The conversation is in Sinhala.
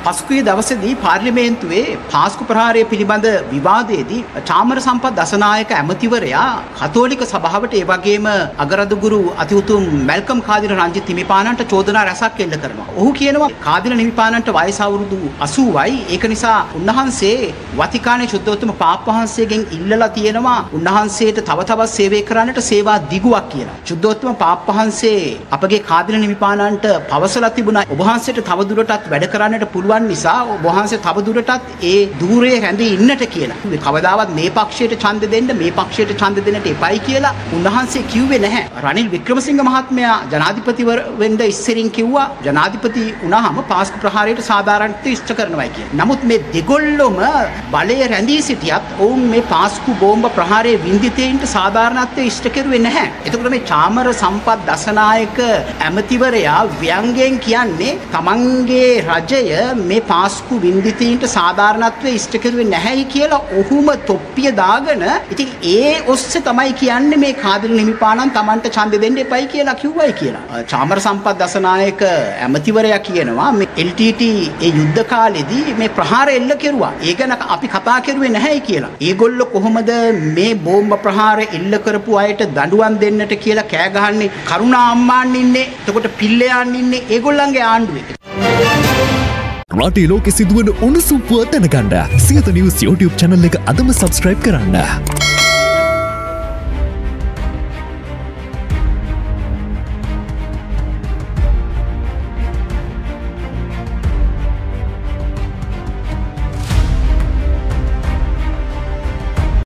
පසුගිය දවසේදී පාර්ලිමේන්තුවේ පාස්කු ප්‍රහාරය පිළිබඳ විවාදයේදී චාමර සම්පත් දසනායක ඇමතිවරයා කතෝලික සභාවට ඒ වගේම අගරදුගුරු අතිඋතුම් මැල්කම් කාදිර රංජිත් හිමිපාණන්ට චෝදනා රැසක් එල්ල කරනවා. ඔහු කියනවා කාදිර හිමිපාණන්ට වයස අවුරුදු 80යි. ඒක නිසා උන්වහන්සේ වතිකානයේ සුද්ධෝත්තම පාප් වහන්සේගෙන් ඉල්ලලා තියෙනවා උන්වහන්සේට තව තවත් සේවය කරන්නට සේවා දිගුවක් කියලා. සුද්ධෝත්තම පාප් වහන්සේ අපගේ කාදිර හිමිපාණන්ට පවසලා තිබුණා ඔබ වහන්සේට තව දුරටත් වැඩ කරන්නට පුළුවන් නිසා ඔබ වහන්සේ තව දුරටත් ඒ ධූරයේ රැඳී ඉන්නට කියලා. කවදාවත් මේ පක්ෂයට ඡන්ද දෙන්න මේ පක්ෂයට ඡන්ද දෙන්නට එපයි කියලා උන්වහන්සේ කිව්වේ නැහැ. රනිල් වික්‍රමසිංහ මහත්මයා ජනාධිපතිවර වෙන්න ඉස්සරින් කිව්වා ජනාධිපති වුණාම පාස්කු ප්‍රහාරයට සාධාරණත්වය ඉෂ්ට කරනවා කියලා. නමුත් මේ දෙගොල්ලොම බලයේ රැඳී සිටියත් ඔවුන් මේ පාස්කු බෝම්බ ප්‍රහාරයේ වින්දිතයින්ට සාධාරණත්වය ඉෂ්ට කරුවේ නැහැ. එතකොට මේ චාමර සම්පත් දසනායක ඇමතිවරයා ව්‍යංගයෙන් කියන්නේ තමන්ගේ රජය මේ පාස්කු වින්දිතයින්ට සාධාරණත්වය ඉෂ්ට කරුවේ නැහැයි කියලා ඔහුම තොප්පිය දාගෙන ඉතින් ඒ ඔස්සේ තමයි කියන්නේ මේ කාදිර හිමිපාණන් තමන්ට ඡන්දෙ දෙන්න එපයි කියලා කිව්වයි කියලා. චාමර සම්පත් දසනායක ඇමතිවරයා කියනවා මේ LTT ඒ යුද්ධ කාලෙදී මේ ප්‍රහාර එල්ල කෙරුවා. ඒ ගැන අපි කතා කරුවේ නැහැයි කියලා. ඒගොල්ලෝ කොහොමද මේ බෝම්බ ප්‍රහාර එල්ල කරපු අයට දඬුවම් දෙන්නට කියලා කෑ ගහන්නේ? කරුණා අම්මාන් ඉන්නේ. එතකොට පිල්ලයන් ඉන්නේ ඒගොල්ලන්ගේ ආණ්ඩුවේ. රටේ ලෝකෙ සිදුවන උණුසුම් පුවත් දැනගන්න සියත නිවුස් YouTube channel එක අදම subscribe කරන්න.